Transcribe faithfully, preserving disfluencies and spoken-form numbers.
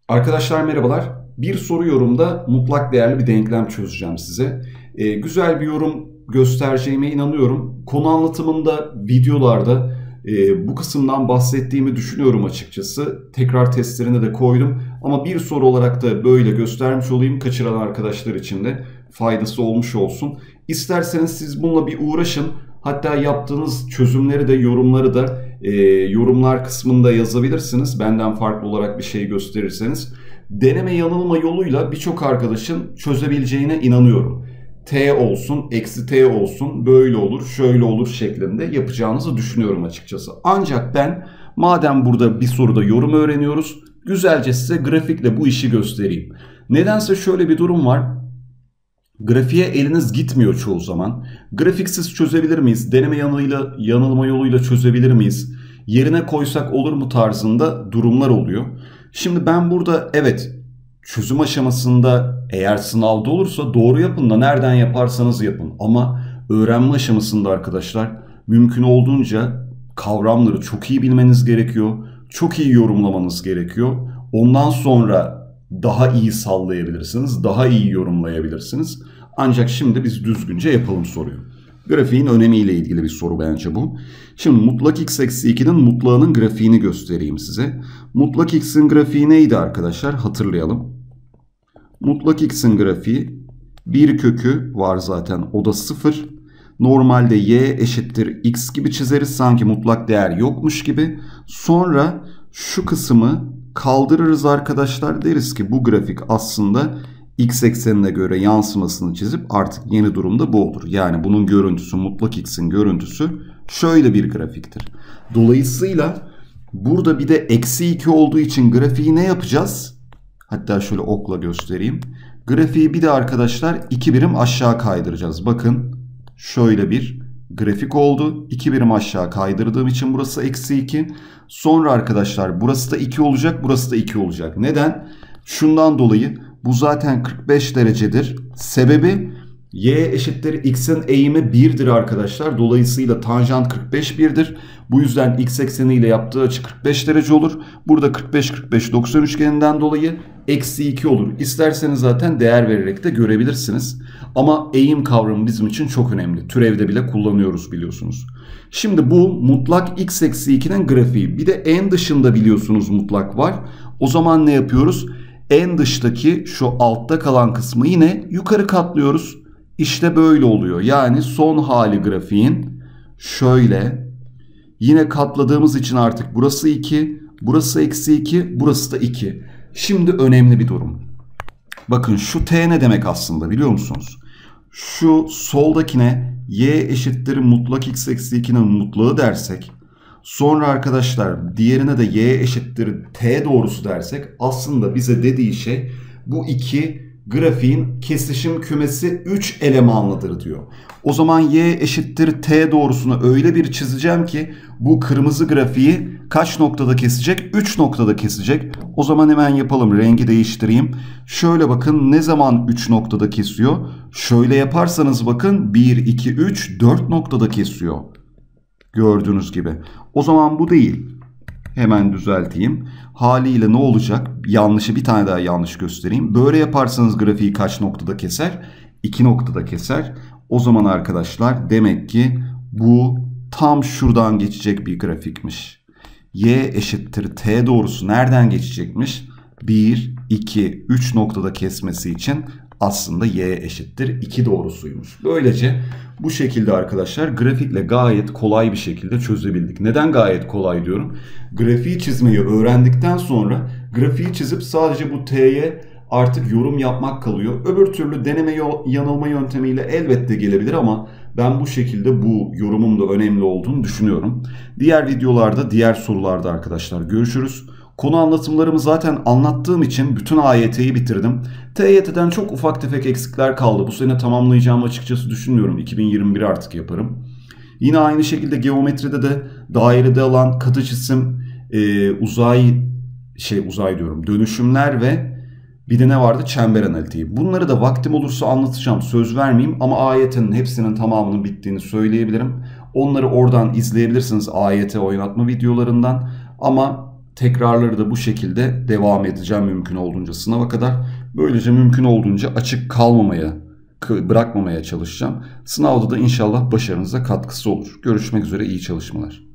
Arkadaşlar merhabalar. Bir soru yorumda mutlak değerli bir denklem çözeceğim size. Ee, güzel bir yorum göstereceğime inanıyorum. Konu anlatımında, videolarda e, bu kısımdan bahsettiğimi düşünüyorum açıkçası. Tekrar testlerine de koydum. Ama bir soru olarak da böyle göstermiş olayım. Kaçıran arkadaşlar için de faydası olmuş olsun. İsterseniz siz bununla bir uğraşın. Hatta yaptığınız çözümleri de yorumları da e, yorumlar kısmında yazabilirsiniz. Benden farklı olarak bir şey gösterirseniz. Deneme yanılma yoluyla birçok arkadaşın çözebileceğine inanıyorum. T olsun, eksi T olsun, böyle olur, şöyle olur şeklinde yapacağınızı düşünüyorum açıkçası. Ancak ben madem burada bir soruda yorum öğreniyoruz, güzelce size grafikle bu işi göstereyim. Nedense şöyle bir durum var. Grafiğe eliniz gitmiyor çoğu zaman. Grafiksiz çözebilir miyiz? Deneme yanılıyla, yanılma yoluyla çözebilir miyiz? Yerine koysak olur mu tarzında durumlar oluyor. Şimdi ben burada evet çözüm aşamasında eğer sınavda olursa doğru yapın da nereden yaparsanız yapın. Ama öğrenme aşamasında arkadaşlar mümkün olduğunca kavramları çok iyi bilmeniz gerekiyor. Çok iyi yorumlamanız gerekiyor. Ondan sonra daha iyi sallayabilirsiniz, daha iyi yorumlayabilirsiniz. Ancak şimdi biz düzgünce yapalım soruyu. Grafiğin önemiyle ilgili bir soru bence bu. Şimdi mutlak x eksi iki'nin mutlağının grafiğini göstereyim size. Mutlak x'in grafiği neydi arkadaşlar? Hatırlayalım. Mutlak x'in grafiği bir kökü var zaten, o da sıfır. Normalde y eşittir x gibi çizeriz, sanki mutlak değer yokmuş gibi. Sonra şu kısmı kaldırırız arkadaşlar, deriz ki bu grafik aslında x eksenine göre yansımasını çizip artık yeni durumda bu olur. Yani bunun görüntüsü, mutlak x'in görüntüsü şöyle bir grafiktir. Dolayısıyla burada bir de eksi iki olduğu için grafiği ne yapacağız? Hatta şöyle okla göstereyim. Grafiği bir de arkadaşlar iki birim aşağı kaydıracağız. Bakın şöyle bir grafik oldu. iki birim aşağı kaydırdığım için burası eksi iki. Sonra arkadaşlar burası da iki olacak, burası da iki olacak. Neden? Şundan dolayı bu zaten kırk beş derecedir. Sebebi y eşittir x'in eğimi bir'dir arkadaşlar. Dolayısıyla tanjant kırk beş bir'dir. Bu yüzden x ekseniyle yaptığı açı kırk beş derece olur. Burada kırk beş kırk beş doksan üçgeninden dolayı eksi iki olur. İsterseniz zaten değer vererek de görebilirsiniz. Ama eğim kavramı bizim için çok önemli. Türevde bile kullanıyoruz biliyorsunuz. Şimdi bu mutlak x eksi iki'nin grafiği. Bir de en dışında biliyorsunuz mutlak var. O zaman ne yapıyoruz? En dıştaki şu altta kalan kısmı yine yukarı katlıyoruz. İşte böyle oluyor. Yani son hali grafiğin şöyle. Yine katladığımız için artık burası iki, burası eksi iki, burası da iki. Şimdi önemli bir durum. Bakın şu t ne demek aslında biliyor musunuz? Şu soldakine y eşittir mutlak x eksi iki'nin mutlağı dersek, sonra arkadaşlar diğerine de y eşittir t doğrusu dersek, aslında bize dediği şey bu iki grafiğin kesişim kümesi üç elemanlıdır diyor. O zaman y eşittir t doğrusunu öyle bir çizeceğim ki bu kırmızı grafiği kaç noktada kesecek? üç noktada kesecek. O zaman hemen yapalım, rengi değiştireyim. Şöyle bakın, ne zaman üç noktada kesiyor? Şöyle yaparsanız bakın bir, iki, üç, dört noktada kesiyor. Gördüğünüz gibi. O zaman bu değil. Hemen düzelteyim. Haliyle ne olacak? Yanlışı bir tane daha yanlış göstereyim. Böyle yaparsanız grafiği kaç noktada keser? iki noktada keser. O zaman arkadaşlar demek ki bu tam şuradan geçecek bir grafikmiş. Y eşittir t doğrusu nereden geçecekmiş? bir, iki, üç noktada kesmesi için aslında y eşittir iki doğrusuymuş. Böylece bu şekilde arkadaşlar grafikle gayet kolay bir şekilde çözebildik. Neden gayet kolay diyorum? Grafiği çizmeyi öğrendikten sonra grafiği çizip sadece bu t'ye artık yorum yapmak kalıyor. Öbür türlü deneme yanılma yöntemiyle elbette gelebilir ama ben bu şekilde bu yorumun da önemli olduğunu düşünüyorum. Diğer videolarda, diğer sorularda arkadaşlar görüşürüz. Konu anlatımlarımı zaten anlattığım için bütün A Y T'yi bitirdim. T Y T'den çok ufak tefek eksikler kaldı. Bu sene tamamlayacağımı açıkçası düşünmüyorum. iki bin yirmi bir artık yaparım. Yine aynı şekilde geometride de dairede alan, katı cisim, e, uzay, şey uzay diyorum, dönüşümler ve bir de ne vardı? Çember analitiği. Bunları da vaktim olursa anlatacağım. Söz vermeyeyim ama A Y T'nin hepsinin tamamının bittiğini söyleyebilirim. Onları oradan izleyebilirsiniz, A Y T oynatma videolarından. Ama Tekrarları da bu şekilde devam edeceğim mümkün olduğunca sınava kadar. Böylece mümkün olduğunca açık kalmamaya, bırakmamaya çalışacağım. Sınavda da inşallah başarınıza katkısı olur. Görüşmek üzere, iyi çalışmalar.